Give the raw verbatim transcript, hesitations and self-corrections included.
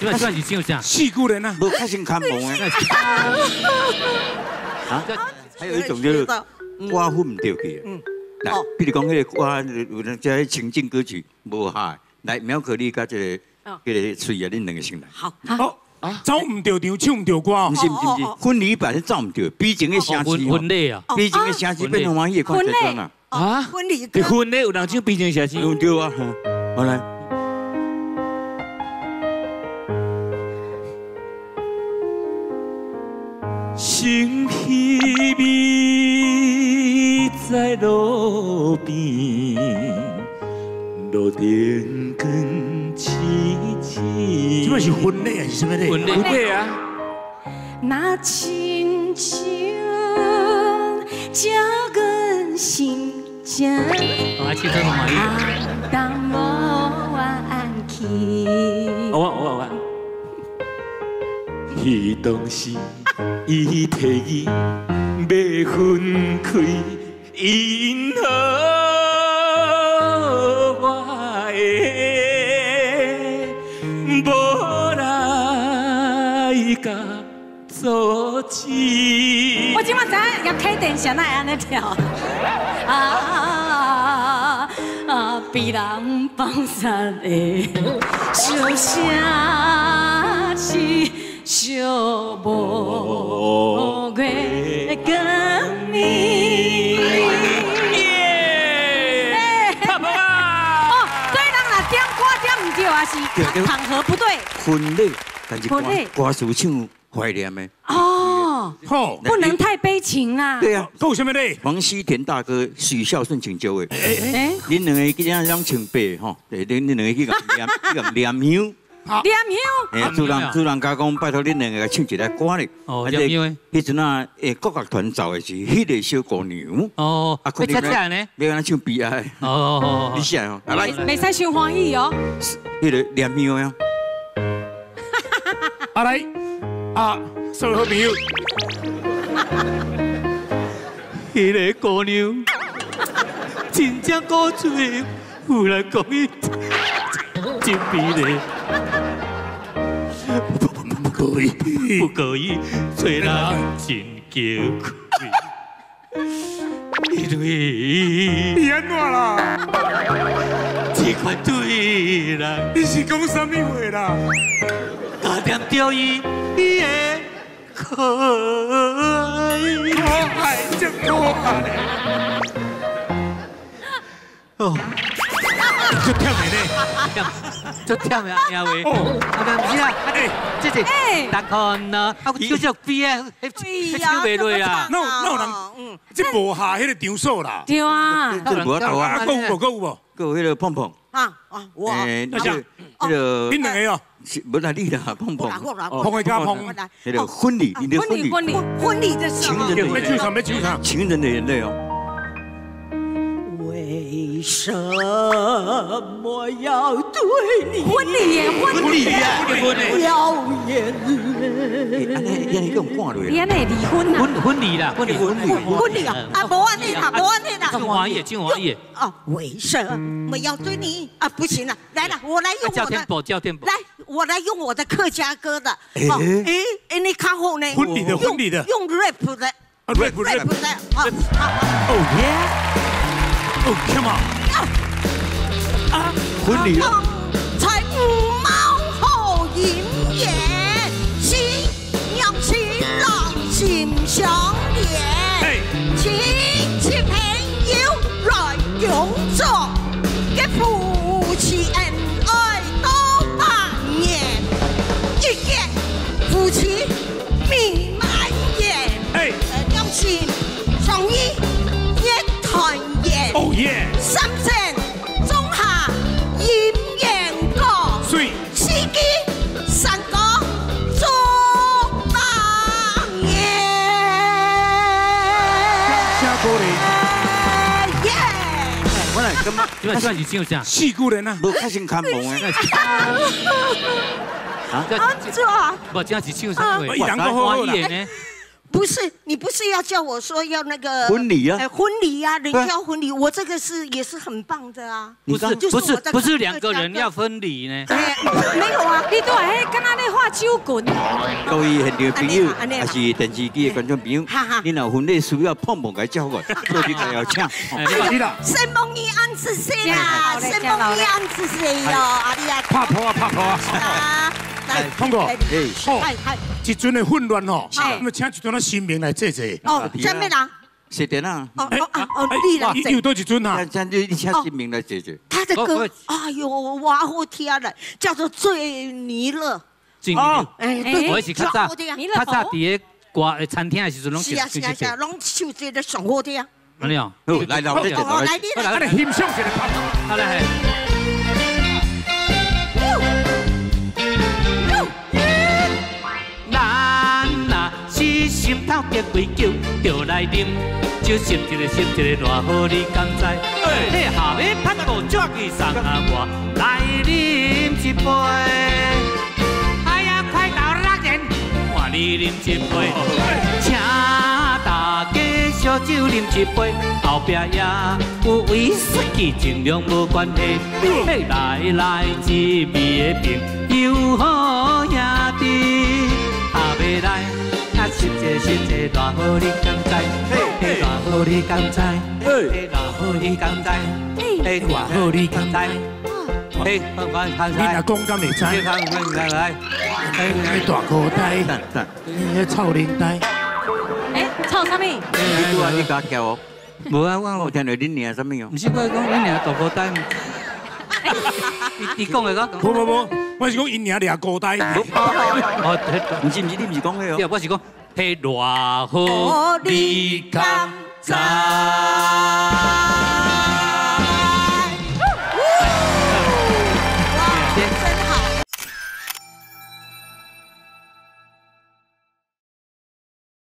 这这是唱啥？ 四句人啊， 无较先看蒙的。啊，还有一种就是歌混唔对去。嗯。来，比如讲迄个歌，有人叫情境歌曲无下，来苗可丽甲这个迄个翠啊，恁两个先来。 好。 好。啊，走唔对场，唱唔对歌哦。 唔是唔是唔是，婚礼版走唔对，比前个城市。 婚礼啊。 比前个城市变欢喜的看这种啊。 啊，婚礼。 你婚礼有人唱比前城市？ 有对啊，好来。 心稀微在路边，路灯光凄凄。 这是婚礼还是什么礼？ 婚礼啊！ 那亲像这根心情， 我去做嘛伊。 当我安去。 我我我。彼当时。 伊提议要分开，因何我的无来甲阻止？ 我今晚知影叶启田谁来安尼跳？啊啊！被人放杀的小声是。 小无月光明。耶！拍拍啊！哦，所以人若点歌点唔对，还是场合不对。 婚礼，但是歌歌词唱怀念的。 哦， 好， 不能太悲情啊。 对啊， 够什么嘞？ 王希田大哥、许孝顺请就位。哎哎， 恁两个今仔两清白吼，对，恁恁两个去共念，去共念香。 念香， 哎，主人主人家讲，拜托恁两个唱一个歌咧。 哦，念香诶。 迄阵啊，诶，国乐团奏的是迄个小姑娘。 哦，啊，你恰恰呢？ 你安唱悲哀。哦，你想哦， 来，袂使伤欢喜哦。 迄个念香呀。 啊来，啊，所有好朋友。 迄个姑娘，真正古锥，有人讲伊真美丽。 不可以，不可以，吹人真叫苦。因为你安怎啦？ 这款对人， 你是讲什么话啦？ 加点着伊的可爱， 可爱真可爱。 哦。 就跳美嘞， 就跳呀，因为哦，啊，唔是啊，哎，这是大看呐，啊，我叫叫比啊，迄唱袂落啊， 那有那有人，嗯，这无下迄个场所啦， 对啊， 这无头啊， 啊，够有无够有无？ 够有迄个碰碰啊啊，我， 诶，那个那个， 恁两个哦， 无来你啦，碰碰， 碰的加碰， 那个婚礼，你的婚礼， 婚礼，婚礼的时候， 情人的没酒场，没酒场， 情人的眼泪哦。 为什么要对你？婚礼耶，婚礼呀， 掉眼泪。 安尼，安尼叫赶落你安尼离婚啊？ 婚婚礼啦，婚礼婚礼婚礼啊！啊，无安尼啦，无安尼啦。 真华也，真华也。 哦，为什么要对你？啊，不行了，来了，我来用我的。 叫天宝，叫天宝。 来，我来用我的客家歌的。哦，哎哎，你看后呢？ 婚礼的，婚礼的， 用 rap 的。 rap rap 的。好， 哦耶！ 哦 ，come on！ 啊，婚礼啊！ 才五毛后迎眼，夕阳晴朗心相连。亲戚朋友来永驻，给夫妻恩爱多百年。一见夫妻蜜满眼，两情相依也团圆。 哦耶！ 三生中下姻缘歌， 水四季三歌祝当年。 下歌嘞！ 耶！ 我来感觉， 今晚算是唱啥？ 四句人啊， 无较先看蒙的。 啊， 安怎？ 不，今晚是唱啥话？ 伊人都好好啦。 不是，你不是要叫我说要那个婚礼啊？ 婚礼啊，人家婚礼，我这个是也是很棒的啊。 不是不是不是两个人要分礼呢？ 没有啊， 你都还跟他那画酒滚。 各位现场的朋友，还是电视机的观众朋友，你若婚礼需要碰碰来叫我，做你个邀请。 你啦， 什么你安子谁啊？什么你安子谁哟？阿弟啊， 拍婆啊拍婆啊！来，通过。哎，好。一阵的混乱哦，那么请一阵的新民来坐坐。 哦，什么人？ 是的啦。 哦哦哦，你来坐。 有多一阵啊？ 请你请新民来坐坐。 他的歌，哎呦，我好听了，叫做《醉弥勒》。 哦， 哎，对， 我是较早，较早伫个歌餐厅的时阵拢是啊是啊是啊，拢唱这个上好听。 安尼哦， 来老弟， 来你来， 来欣赏一下。 好来。心头结几酒，就来啉酒，吸一个吸一个，偌好你敢知？你下尾拍到足去送啊我，来啉一杯。哎呀，快到六点，换你啉一杯，请大家烧酒啉一杯，后壁也有威士忌，尽量无关系。来来一味的朋友好兄弟，下尾来。啊，实际实际，偌好你敢知？嘿，偌好你敢知？嘿，偌好你敢知？嘿，偌好你敢知？嘿，快快快！ 你若讲敢会知？ 来来来， 哎，大口袋，哎，臭领带。 哎，臭啥物？ 你拄啊，你家叫我。无啊，我我听到恁娘什么样？ 不是我讲恁娘大口袋。你你讲的个？ 不不不，我是讲因娘俩高呆。 哦，不是不是，你不是讲的哦。 我是讲，嘿，偌好你敢知？